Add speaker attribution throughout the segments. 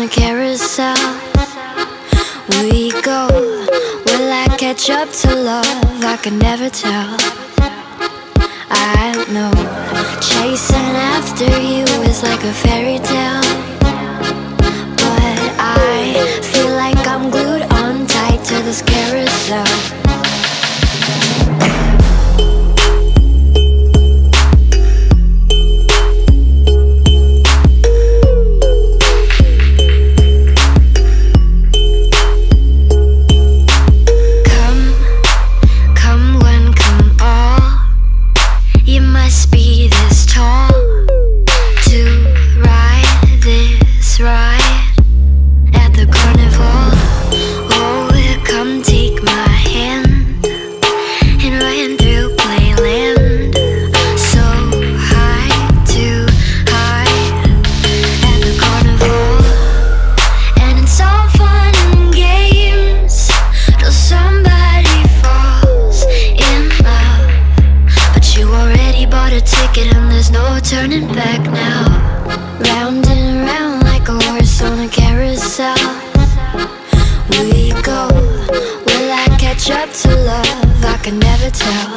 Speaker 1: a carousel. We go, will I catch up to love? I can never tell. I know, chasing after you is like a fairy tale, but I feel like I'm glued on tight to this carousel. Turning back now, round and round like a horse on a carousel. We go, will I catch up to love? I can never tell.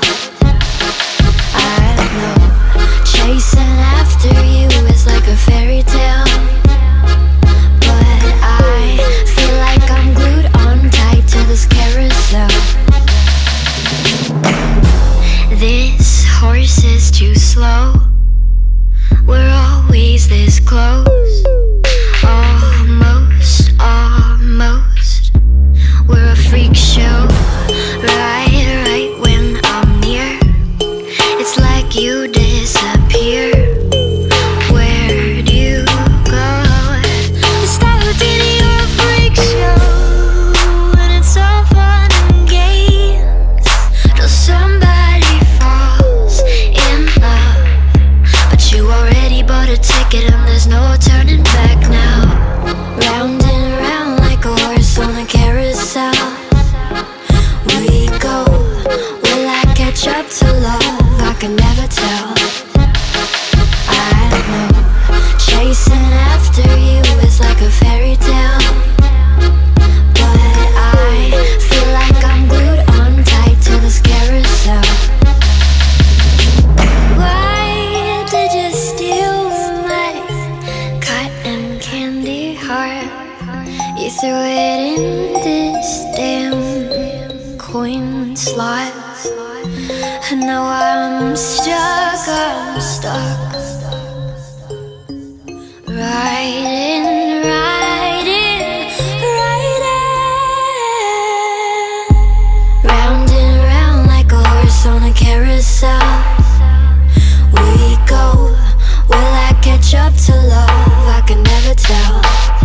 Speaker 1: I know, chasing after you is like a fairy tale, but I feel like I'm glued on tight to this carousel. This horse is too slow. We're always this close, almost, almost. We're a freak show, right when I'm near. It's like you disappear. Where'd you go? We started you're a freak show, and it's all fun and games till somebody falls in love. But you already bought a ticket and there's no turning back now. Round and round like a horse on a carousel. We go, will I catch up to love? I can never tell. I know, chasing after you is like a fairy tale, but I feel like I'm glued on tight to this carousel. Why did you steal my cotton candy heart? You threw it in this damn coin slot, and now I'm stuck, riding. Round and round like a horse on a carousel. We go, will I catch up to love? I can never tell.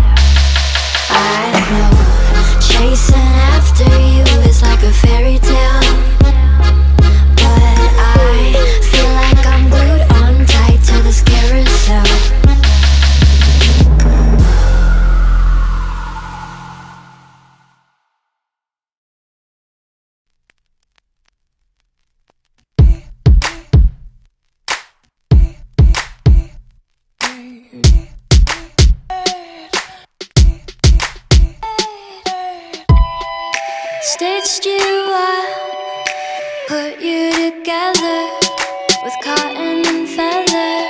Speaker 1: I know, chasing after you is like a fairy tale, but I feel like I'm glued on tight to this carousel. Stitched you up, put you together with cotton and feather.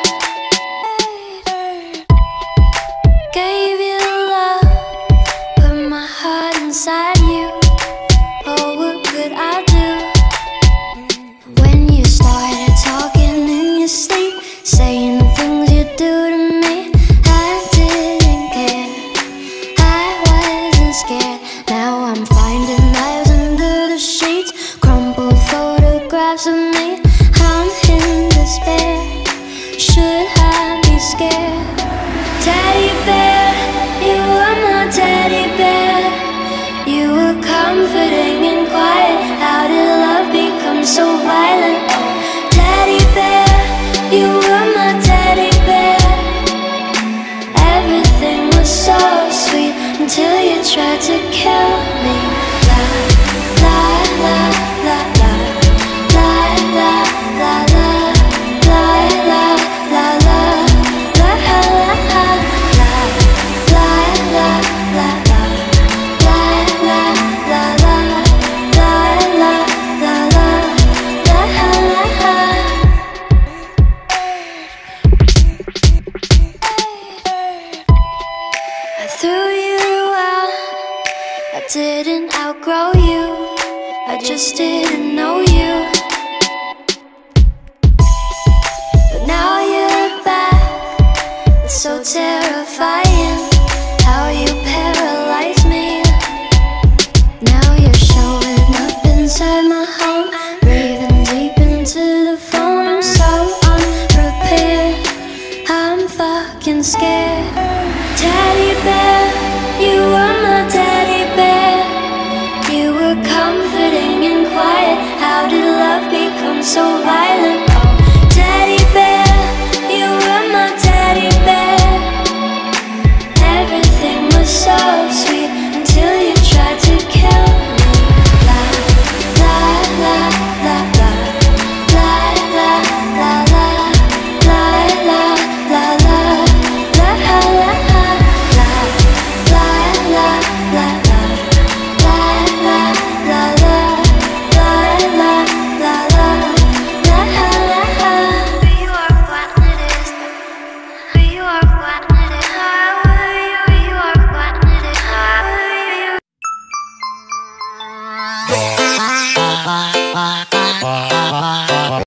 Speaker 1: Gave you love, put my heart inside you. Oh, what could I do? When you started talking in your sleep, saying the things you do to me, I didn't care, I wasn't scared. Now I'm finding knives under the sheets, crumpled photographs of me. I'm in despair, should I be scared? Teddy bear, you were my teddy bear. You were comforting and quiet. How did love become so violent? Teddy bear, you were my teddy bear. Everything was so sweet until you tried to kill me. La la la la la la la la la la la la la la la la la la just didn't know you. But now you're back, it's so terrifying how you paralyze me. Now you're showing up inside my home, breathing deep into the phone. I'm so unprepared, I'm fucking scared. Teddy bear, you were my teddy bear. You were comforting and quiet. How did love become so